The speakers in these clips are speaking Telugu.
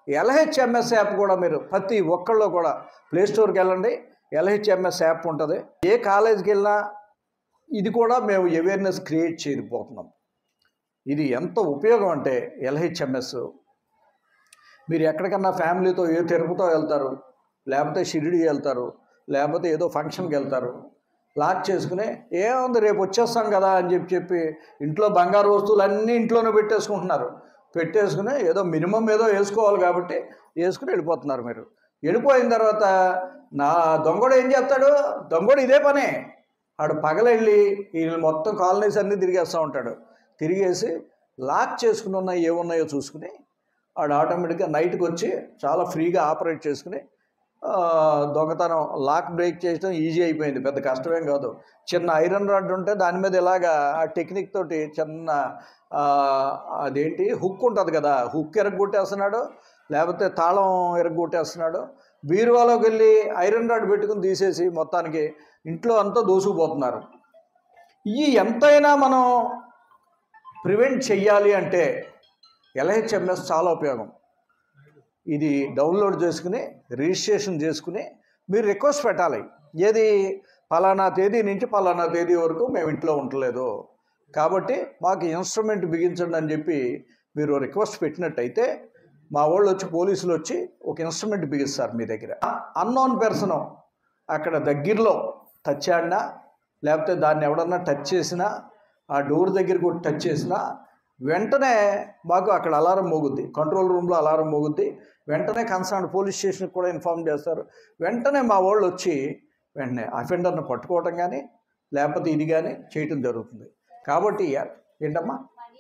ఎల్హెచ్ఎంఎస్ యాప్ కూడా మీరు ప్రతి ఒక్కళ్ళు కూడా ప్లే స్టోర్కి వెళ్ళండి, ఎల్హెచ్ఎంఎస్ యాప్ ఉంటుంది. ఏ కాలేజీకి వెళ్ళినా ఇది కూడా మేము అవేర్నెస్ క్రియేట్ చేయకపోతున్నాం. ఇది ఎంత ఉపయోగం అంటే ఎల్హెచ్ఎంఎస్, మీరు ఎక్కడికన్నా ఫ్యామిలీతో ఏ తిరుపతితో వెళ్తారు, లేకపోతే షిరిడి వెళ్తారు, లేకపోతే ఏదో ఫంక్షన్కి వెళ్తారు, లాక్ చేసుకుని ఏముంది రేపు వచ్చేస్తాం కదా అని చెప్పి ఇంట్లో బంగారు వస్తువులు అన్నీ ఇంట్లోనే పెట్టేసుకుని ఏదో మినిమం ఏదో వేసుకోవాలి కాబట్టి వేసుకుని వెళ్ళిపోతున్నారు. మీరు వెళ్ళిపోయిన తర్వాత నా దొంగడు ఏం చేస్తాడు, దొంగడు ఇదే పనే, ఆడు పగలెళ్ళి వీళ్ళు మొత్తం కాలనీస్ అన్నీ తిరిగేస్తూ ఉంటాడు. తిరిగేసి లాక్ చేసుకుని ఉన్నాయి ఏమున్నాయో చూసుకుని ఆడు ఆటోమేటిక్గా నైట్కి వచ్చి చాలా ఫ్రీగా ఆపరేట్ చేసుకుని దొంగతనం లాక్ బ్రేక్ చేయడం ఈజీ అయిపోయింది, పెద్ద కష్టమేం కాదు. చిన్న ఐరన్ రాడ్ ఉంటే దాని మీద ఇలాగా ఆ టెక్నిక్ తోటి చిన్న అదేంటి హుక్ ఉంటుంది కదా, హుక్ ఎరగొట్టేస్తున్నాడు, లేకపోతే తాళం ఎరగొట్టేస్తున్నాడు. బీరువాలోకి వెళ్ళి ఐరన్ రాడ్ పెట్టుకుని తీసేసి మొత్తానికి ఇంట్లో అంతా దూసుకుపోతున్నారు. ఈ ఎంతైనా మనం ప్రివెంట్ చెయ్యాలి అంటే ఎల్హెచ్ఎంఎస్ చాలా ఉపయోగం. ఇది డౌన్లోడ్ చేసుకుని రిజిస్ట్రేషన్ చేసుకుని మీరు రిక్వెస్ట్ పెట్టాలి, ఏది పలానా తేదీ నుంచి పలానా తేదీ వరకు మేము ఇంట్లో ఉండలేదు కాబట్టి మాకు ఇన్స్ట్రుమెంట్ బిగించండి అని చెప్పి మీరు రిక్వెస్ట్ పెట్టినట్టయితే మా వాళ్ళు వచ్చి పోలీసులు వచ్చి ఒక ఇన్స్ట్రుమెంట్ బిగిస్తారు మీ దగ్గర. అన్నోన్ పర్సన్ అక్కడ దగ్గరలో టచ్ ఆడినా, లేకపోతే దాన్ని ఎవడన్నా టచ్ చేసినా, ఆ డోర్ దగ్గరికి కూడా టచ్ చేసినా వెంటనే మాకు అక్కడ అలారం మోగుద్ది, కంట్రోల్ రూమ్లో అలారం మోగుద్ది. వెంటనే కన్సర్న్ పోలీస్ స్టేషన్కి కూడా ఇన్ఫార్మ్ చేస్తారు. వెంటనే మా వాళ్ళు వచ్చి వెంటనే అఫెండర్ని పట్టుకోవటం కానీ లేకపోతే ఇది కానీ చేయటం జరుగుతుంది. కాబట్టి ఏంటమ్మా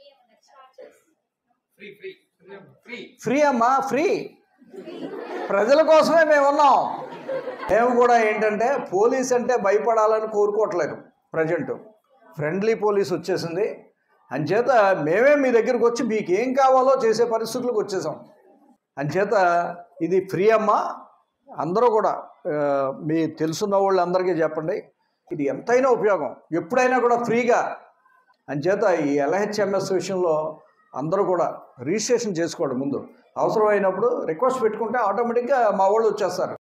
ఫ్రీ అమ్మా, ఫ్రీ, ప్రజల కోసమే మేము ఉన్నాం. మేము కూడా ఏంటంటే పోలీస్ అంటే భయపడాలని కోరుకోవట్లేదు. ప్రజెంట్ ఫ్రెండ్లీ పోలీస్ వచ్చేసింది, అంచేత మేమే మీ దగ్గరకు వచ్చి మీకు ఏం కావాలో చేసే పరిస్థితులకు వచ్చేసాం. అంచేత ఇది ఫ్రీ అమ్మా, అందరూ కూడా మీ తెలుసున్న వాళ్ళందరికీ చెప్పండి, ఇది ఎంతైనా ఉపయోగం, ఎప్పుడైనా కూడా ఫ్రీగా. అంచేత ఈ ఎల్హెచ్ఎంఎస్ విషయంలో అందరూ కూడా రిజిస్ట్రేషన్ చేసుకోండి. ముందు అవసరమైనప్పుడు రిక్వెస్ట్ పెట్టుకుంటే ఆటోమేటిక్గా మా వాళ్ళు వచ్చేస్తారు.